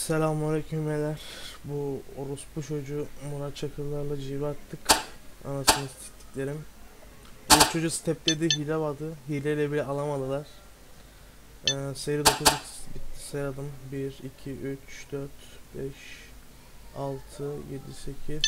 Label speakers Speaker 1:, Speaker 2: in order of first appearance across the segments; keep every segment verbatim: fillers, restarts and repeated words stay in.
Speaker 1: Selamünaleyküm beyler. Bu orospu çocuğu Murat Çakırlar'la civa attık. Anasını siktiklerim. Bu çocuğu stepledi, hile vardı. Hileyle bile alamadılar. Ee, seri dokuz x bitti, sayalım. bir, iki, üç, dört, beş, altı, yedi, sekiz,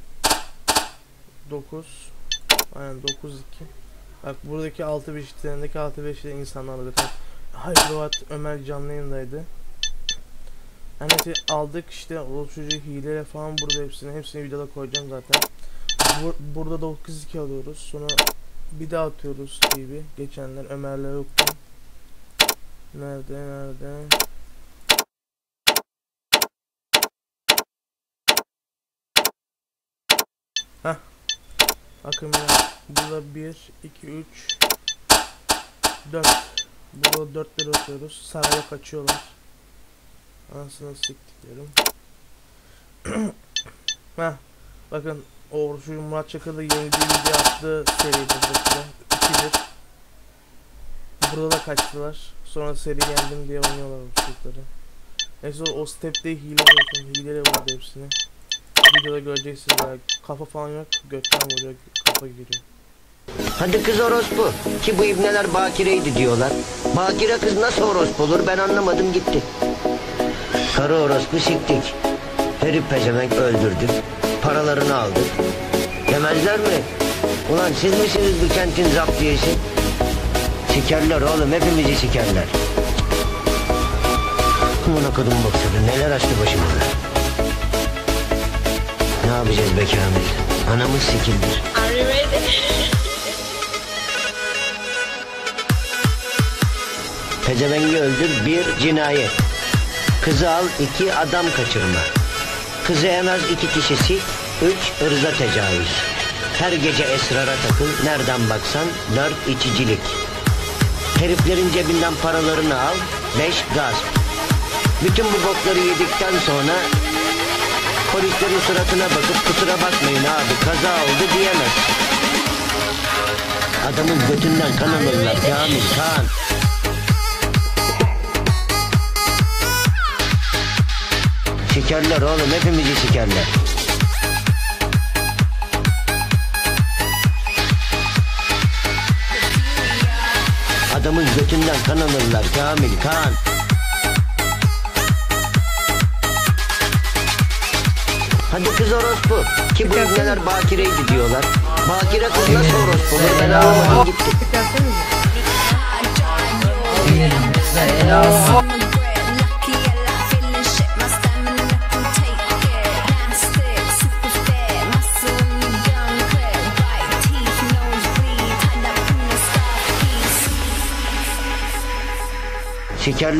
Speaker 1: dokuz. Aynen dokuz iki. Bak buradaki altı beşliklerindeki altı beşli insanlardı. Hayrolat Ömer canlı yayındaydı. Hani aldık işte o çocuğu hileyle falan, burada hepsini hepsini videoda koyacağım zaten. Bur burada dokuz iki alıyoruz, sonra bir daha atıyoruz gibi. Geçenler Ömer'le yoktu. Nerede nerede? Hah. Bakın burada bir, iki, üç, dört. Burada dörtleri atıyoruz. Saraya kaçıyorlar. Anasını siktiklerim. Heh. Bakın o şu Murat Çakır'da yenildiği video attığı seriydi burada. iki bir. Burada da kaçtılar. Sonra seri yendim diye oynuyorlar bu çocukları. Neyse o step'te hile zaten. Hileyle vurdu hepsini. Videoda göreceksiniz ya. Kafa falan yok. Gökten vuruyor. Kafa giriyor.
Speaker 2: Hadi kız orospu. Ki bu ibneler bakireydi diyorlar. Bakire kız nasıl orospu olur ben anlamadım gitti. Karı orospu siktik. Herif pezevenk öldürdük. Paralarını aldık. Demezler mi? Ulan siz misiniz bu kentin zaptiyesi? Sikerler oğlum, hepimizi sikerler. Aman akıdım baksana neler açtı başımıza. Ne yapacağız be Kamil? Anamız sikildir.
Speaker 3: Are you ready?
Speaker 2: Pezevengi öldür bir cinayet. Kızı al iki adam kaçırma. Kızı en az iki kişi sik. Üç ırza tecavüz. Her gece esrara takıl. Nereden baksan dört içicilik. Heriflerin cebinden paralarını al. Beş gasp. Bütün bu bokları yedikten sonra polislerin suratına bakıp kusura bakmayın abi kaza oldu diyemez. Adamın götünden kan alırlar Kamil kan. Sikerler oğlum, hepimizi sikerler. Adamın götünden kan alırlar Kamil kan. Hadi kız orospu. Ki bu ibneler bakireydi diyorlar. Bakire kız nasıl orospu olur ben anlamadım gitti. Sikerler.